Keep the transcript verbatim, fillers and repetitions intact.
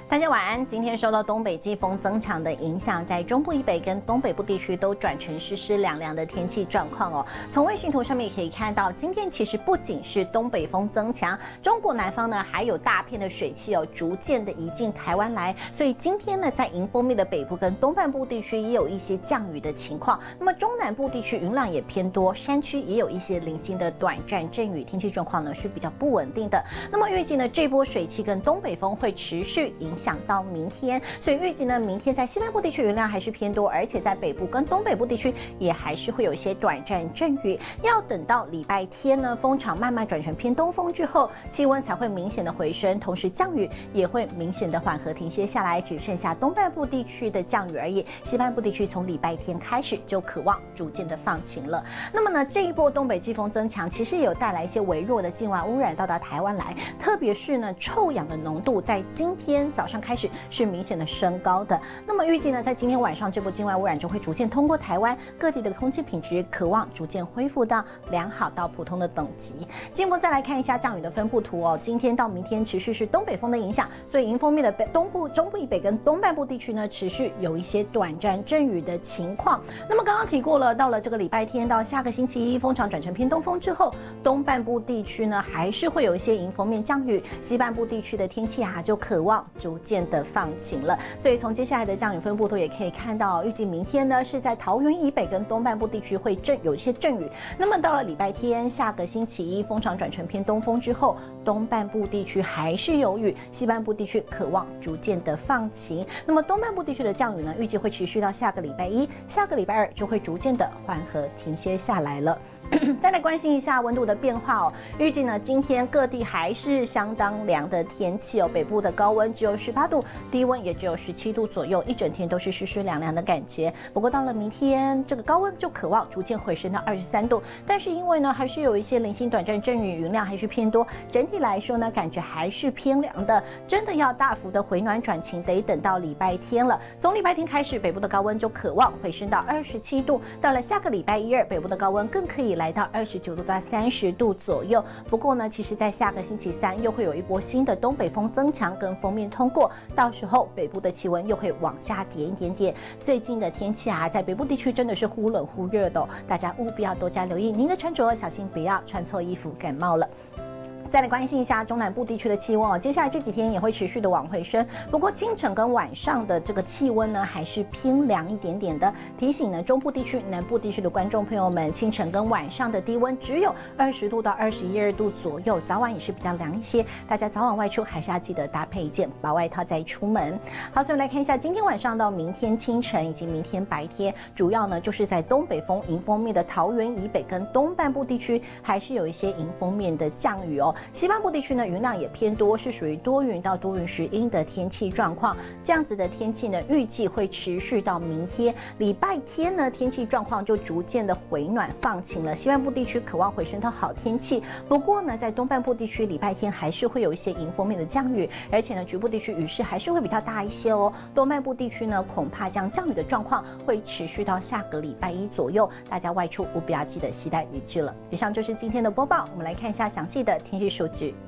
大家晚安。今天受到东北季风增强的影响，在中部以北跟东北部地区都转成湿湿凉凉的天气状况哦。从卫星图上面也可以看到，今天其实不仅是东北风增强，中国南方呢还有大片的水汽哦，逐渐的移进台湾来。所以今天呢，在迎风面的北部跟东半部地区也有一些降雨的情况。那么中南部地区云量也偏多，山区也有一些零星的短暂阵雨，天气状况呢是比较不稳定的。那么预计呢，这波水汽跟东北风会持续影响到明天，所以预计呢，明天在西半部地区云量还是偏多，而且在北部跟东北部地区也还是会有一些短暂阵雨。要等到礼拜天呢，风场慢慢转成偏东风之后，气温才会明显的回升，同时降雨也会明显的缓和停歇下来，只剩下东半部地区的降雨而已。西半部地区从礼拜天开始就渴望逐渐的放晴了。那么呢，这一波东北季风增强，其实也有带来一些微弱的境外污染到达台湾来，特别是呢，臭氧的浓度在今天早上开始是明显的升高的。那么预计呢，在今天晚上这波境外污染就会逐渐通过台湾，各地的空气品质渴望逐渐恢复到良好到普通的等级。进一步再来看一下降雨的分布图哦，今天到明天持续是东北风的影响，所以迎风面的东部、中部以北跟东半部地区呢，持续有一些短暂阵雨的情况。那么刚刚提过了，到了这个礼拜天到下个星期一，风场转成偏东风之后，东半部地区呢还是会有一些迎风面降雨，西半部地区的天气啊就渴望逐渐的放晴了。所以从接下来的降雨分布图也可以看到，预计明天呢是在桃园以北跟东半部地区会阵有一些阵雨。那么到了礼拜天，下个星期一，风场转成偏东风之后，东半部地区还是有雨，西半部地区渴望逐渐的放晴。那么东半部地区的降雨呢，预计会持续到下个礼拜一，下个礼拜二就会逐渐的缓和停歇下来了。再来关心一下温度的变化哦，预计呢今天各地还是相当凉的天气哦，北部的高温只有十八度，低温也只有十七度左右，一整天都是湿湿凉凉的感觉。不过到了明天，这个高温就渴望逐渐回升到二十三度，但是因为呢还是有一些零星短暂阵雨，云量还是偏多，整体来说呢感觉还是偏凉的。真的要大幅的回暖转晴，得等到礼拜天了。从礼拜天开始，北部的高温就渴望回升到二十七度，到了下个礼拜一二，北部的高温更可以来到二十九度到三十度左右。不过呢，其实在下个星期三又会有一波新的东北风增强跟锋面通过，到时候北部的气温又会往下跌一点点。最近的天气啊，在北部地区真的是忽冷忽热的哦，大家务必要多加留意您的穿着，小心不要穿错衣服感冒了。再来关心一下中南部地区的气温哦，接下来这几天也会持续的往回升，不过清晨跟晚上的这个气温呢，还是偏凉一点点的。提醒呢，中部地区、南部地区的观众朋友们，清晨跟晚上的低温只有二十度到二十一二度左右，早晚也是比较凉一些。大家早晚外出还是要记得搭配一件薄外套再出门。好，所以我们来看一下今天晚上到明天清晨以及明天白天，主要呢就是在东北风迎风面的桃园以北跟东半部地区，还是有一些迎风面的降雨哦。西半部地区呢，云量也偏多，是属于多云到多云时阴的天气状况。这样子的天气呢，预计会持续到明天。礼拜天呢，天气状况就逐渐的回暖放晴了。西半部地区渴望回升到好天气，不过呢，在东半部地区，礼拜天还是会有一些迎风面的降雨，而且呢，局部地区雨势还是会比较大一些哦。东半部地区呢，恐怕这样降雨的状况会持续到下个礼拜一左右，大家外出务必要记得携带雨具了。以上就是今天的播报，我们来看一下详细的天气数据。